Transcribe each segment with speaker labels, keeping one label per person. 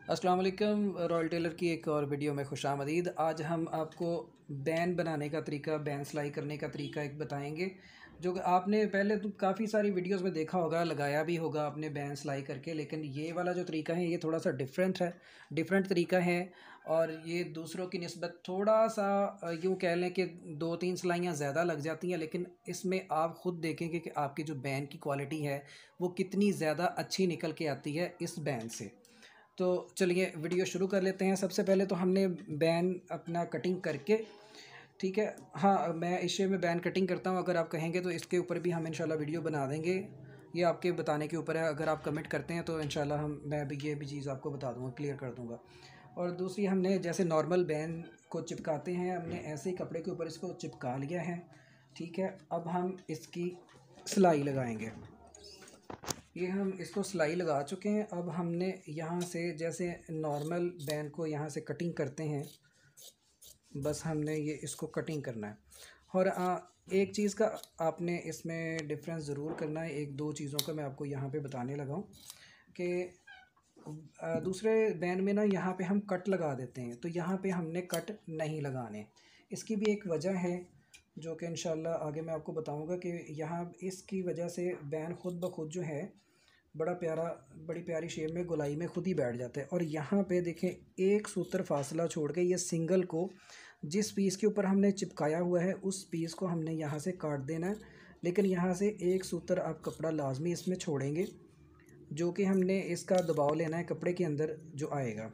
Speaker 1: अस्सलाम वालेकुम। Royal Taylor की एक और वीडियो में खुशामदीद। आज हम आपको बैन बनाने का तरीका, बैन सिलाई करने का तरीका एक बताएंगे, जो कि आपने पहले तो काफ़ी सारी वीडियोस में देखा होगा, लगाया भी होगा आपने बैन सिलाई करके। लेकिन ये वाला जो तरीका है ये थोड़ा सा डिफरेंट तरीका है। और ये दूसरों की निस्बत थोड़ा सा यूँ कह लें कि 2-3 सिलाइयाँ ज़्यादा लग जाती हैं, लेकिन इसमें आप ख़ुद देखेंगे कि आपकी जो बैन की क्वालिटी है वो कितनी ज़्यादा अच्छी निकल के आती है इस बैन से। तो चलिए वीडियो शुरू कर लेते हैं। सबसे पहले तो हमने बैन अपना कटिंग करके, ठीक है। हाँ, मैं इस शेप में बैन कटिंग करता हूँ। अगर आप कहेंगे तो इसके ऊपर भी हम इंशाल्लाह वीडियो बना देंगे। ये आपके बताने के ऊपर है। अगर आप कमेंट करते हैं तो इंशाल्लाह मैं भी ये भी चीज़ आपको बता दूँगा, क्लियर कर दूँगा। और दूसरी, हमने जैसे नॉर्मल बैन को चिपकाते हैं, हमने ऐसे ही कपड़े के ऊपर इसको चिपका लिया है, ठीक है। अब हम इसकी सिलाई लगाएंगे। ये हम इसको सिलाई लगा चुके हैं। अब हमने यहाँ से जैसे नॉर्मल बैन को यहाँ से कटिंग करते हैं, बस हमने ये इसको कटिंग करना है। और एक चीज़ का आपने इसमें डिफरेंस ज़रूर करना है। एक दो चीज़ों का मैं आपको यहाँ पे बताने लगा हूँ कि दूसरे बैन में ना यहाँ पे हम कट लगा देते हैं, तो यहाँ पे हमने कट नहीं लगाने। इसकी भी एक वजह है जो कि इंशाल्लाह आगे मैं आपको बताऊँगा कि यहाँ इसकी वजह से बैन खुद ब खुद जो है बड़ी प्यारी शेप में गोलाई में खुद ही बैठ जाता है। और यहाँ पे देखें, एक सूत्र फासला छोड़ के ये सिंगल को जिस पीस के ऊपर हमने चिपकाया हुआ है उस पीस को हमने यहाँ से काट देना है। लेकिन यहाँ से एक सूत्र आप कपड़ा लाजमी इसमें छोड़ेंगे, जो कि हमने इसका दबाव लेना है कपड़े के अंदर जो आएगा।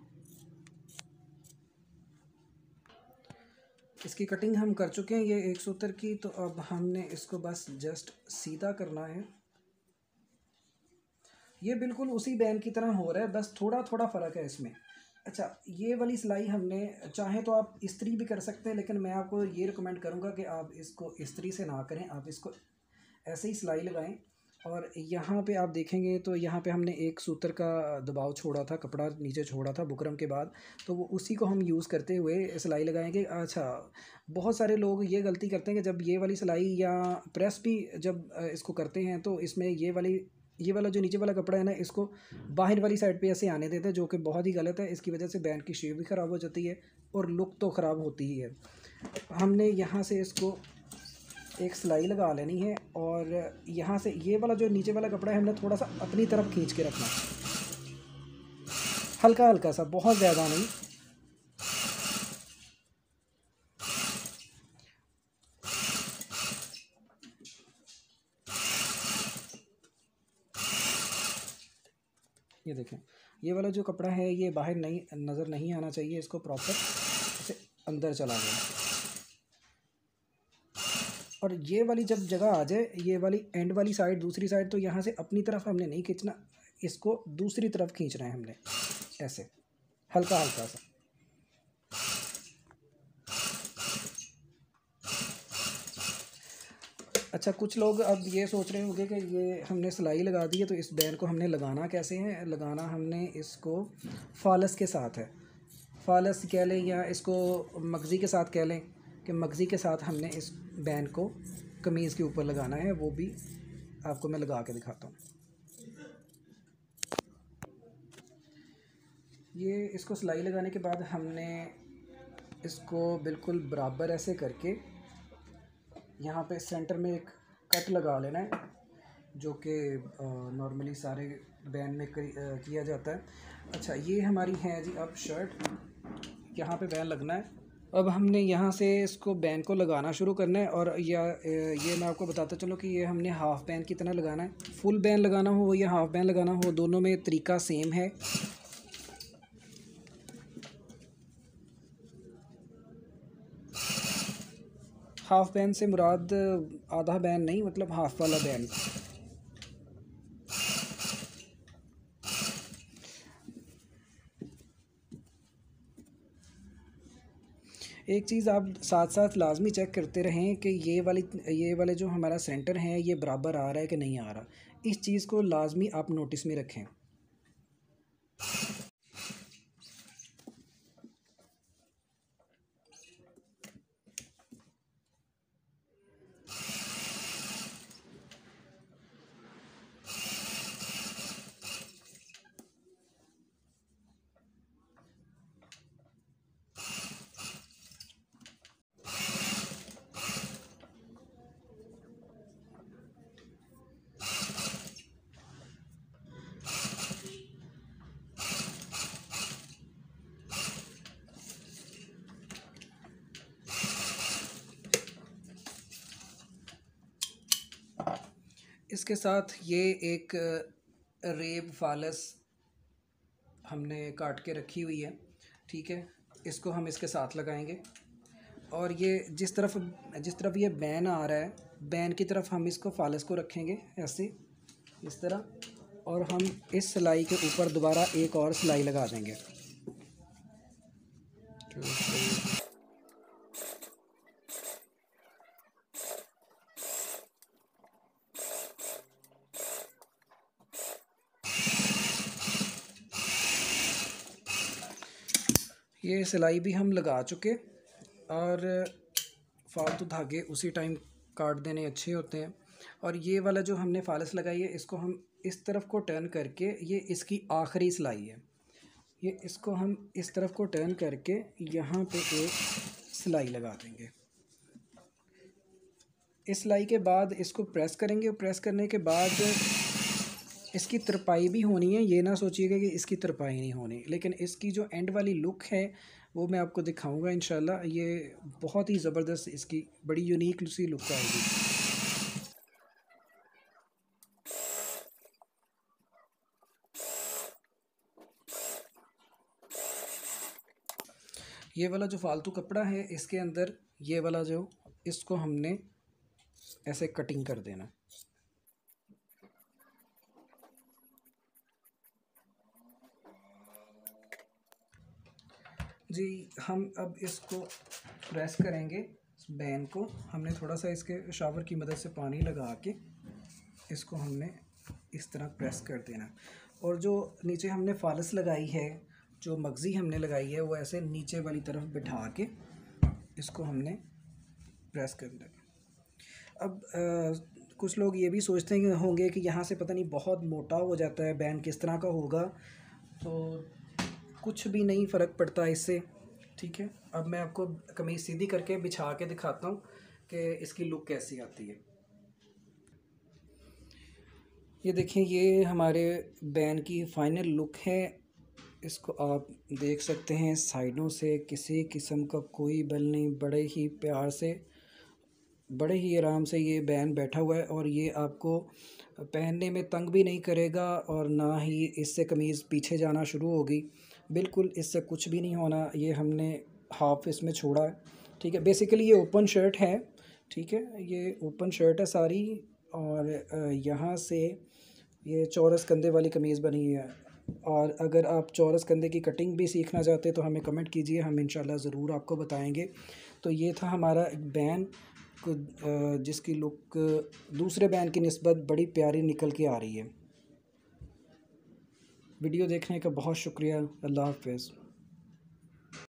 Speaker 1: इसकी कटिंग हम कर चुके हैं ये एक सूत्र की। तो अब हमने इसको बस जस्ट सीधा करना है। ये बिल्कुल उसी बैन की तरह हो रहा है, बस थोड़ा थोड़ा फ़र्क है इसमें। अच्छा, ये वाली सिलाई हमने, चाहे तो आप इस्त्री भी कर सकते हैं, लेकिन मैं आपको ये रिकमेंड करूँगा कि आप इसको इस्त्री से ना करें, आप इसको ऐसे ही सिलाई लगाएं। और यहाँ पे आप देखेंगे तो यहाँ पे हमने एक सूत्र का दबाव छोड़ा था, कपड़ा नीचे छोड़ा था बुकरम के बाद, तो वो उसी को हम यूज़ करते हुए सिलाई लगाएंगे। अच्छा, बहुत सारे लोग ये गलती करते हैं कि जब ये वाली सिलाई या प्रेस भी जब इसको करते हैं तो इसमें ये वाला जो नीचे वाला कपड़ा है ना, इसको बाहर वाली साइड पे ऐसे आने देते हैं, जो कि बहुत ही गलत है। इसकी वजह से बैंड की शेप भी ख़राब हो जाती है और लुक तो ख़राब होती ही है। हमने यहाँ से इसको एक सिलाई लगा लेनी है और यहाँ से ये वाला जो नीचे वाला कपड़ा है हमने थोड़ा सा अपनी तरफ खींच के रखना है, हल्का हल्का सा, बहुत ज़्यादा नहीं। ये देखें, ये वाला जो कपड़ा है ये बाहर नहीं, नज़र नहीं आना चाहिए। इसको प्रॉपर ऐसे अंदर चला जाए। और ये वाली जब जगह आ जाए, ये वाली एंड वाली साइड, दूसरी साइड, तो यहाँ से अपनी तरफ हमने नहीं खींचना, इसको दूसरी तरफ खींचना है हमने, ऐसे हल्का हल्का सा। अच्छा, कुछ लोग अब ये सोच रहे होंगे कि ये हमने सिलाई लगा दी है तो इस बैन को हमने लगाना कैसे है। लगाना हमने इसको फालस के साथ है, फालस कह लें या इसको मगज़ी के साथ कह लें, कि मगज़ी के साथ हमने इस बैन को कमीज़ के ऊपर लगाना है। वो भी आपको मैं लगा के दिखाता हूँ। ये इसको सिलाई लगाने के बाद हमने इसको बिल्कुल बराबर ऐसे करके यहाँ पे सेंटर में एक कट लगा लेना है, जो कि नॉर्मली सारे बैन में किया जाता है। अच्छा, ये हमारी है जी अब शर्ट, यहाँ पे बैन लगना है। अब हमने यहाँ से इसको बैन को लगाना शुरू करना है। और ये मैं आपको बताता चलूँ कि ये हमने हाफ़ बैन की तरह लगाना है। फुल बैन लगाना हो या हाफ़ बैन लगाना हो, दोनों में तरीका सेम है। हाफ़ बैन से मुराद आधा बैन नहीं, मतलब हाफ़ वाला बैन। एक चीज़ आप साथ साथ लाजमी चेक करते रहें कि ये वाले जो हमारा सेंटर है ये बराबर आ रहा है कि नहीं आ रहा। इस चीज़ को लाजमी आप नोटिस में रखें। इसके साथ ये एक रेब फालस हमने काट के रखी हुई है, ठीक है। इसको हम इसके साथ लगाएंगे और ये जिस तरफ ये बैन आ रहा है, बैन की तरफ हम इसको फालस को रखेंगे ऐसे, इस तरह, और हम इस सिलाई के ऊपर दोबारा एक और सिलाई लगा देंगे। ये सिलाई भी हम लगा चुके और फालतू धागे उसी टाइम काट देने अच्छे होते हैं। और ये वाला जो हमने फालस लगाई है, इसको हम इस तरफ को टर्न करके, ये इसकी आखिरी सिलाई है, ये इसको हम इस तरफ को टर्न करके यहाँ पे एक सिलाई लगा देंगे। इस सिलाई के बाद इसको प्रेस करेंगे। प्रेस करने के बाद इसकी तरपाई भी होनी है, ये ना सोचिएगा कि इसकी तरपाई नहीं होनी, लेकिन इसकी जो एंड वाली लुक है वो मैं आपको दिखाऊंगा इंशाल्लाह। ये बहुत ही ज़बरदस्त, इसकी बड़ी यूनिक सी लुक आएगी। ये वाला जो फालतू कपड़ा है, इसके अंदर ये वाला जो, इसको हमने ऐसे कटिंग कर देना। जी, हम अब इसको प्रेस करेंगे। इस बैन को हमने थोड़ा सा इसके शावर की मदद से पानी लगा के इसको हमने इस तरह प्रेस कर देना। और जो नीचे हमने फालस लगाई है, जो मगज़ी हमने लगाई है, वो ऐसे नीचे वाली तरफ बिठा के इसको हमने प्रेस कर देना। अब कुछ लोग ये भी सोचते हैं होंगे कि यहाँ से पता नहीं बहुत मोटा हो जाता है, बैन किस तरह का होगा, तो कुछ भी नहीं फ़र्क पड़ता इससे, ठीक है। अब मैं आपको कमीज़ सीधी करके बिछा के दिखाता हूँ कि इसकी लुक कैसी आती है। ये देखें, ये हमारे बैन की फ़ाइनल लुक है। इसको आप देख सकते हैं, साइडों से किसी किस्म का कोई बल नहीं, बड़े ही प्यार से, बड़े ही आराम से ये बैन बैठा हुआ है। और ये आपको पहनने में तंग भी नहीं करेगा और ना ही इससे कमीज़ पीछे जाना शुरू होगी। बिल्कुल इससे कुछ भी नहीं होना। ये हमने हाफ इसमें छोड़ा है, ठीक है। बेसिकली ये ओपन शर्ट है, ठीक है, ये ओपन शर्ट है सारी। और यहाँ से ये चौरस कंधे वाली कमीज़ बनी है। और अगर आप चौरस कंधे की कटिंग भी सीखना चाहते हैं तो हमें कमेंट कीजिए, हम इंशाल्लाह ज़रूर आपको बताएंगे। तो ये था हमारा एक बैन जिसकी लुक दूसरे बैन की निस्बत बड़ी प्यारी निकल के आ रही है। वीडियो देखने का बहुत शुक्रिया। अल्लाह हाफ़िज़।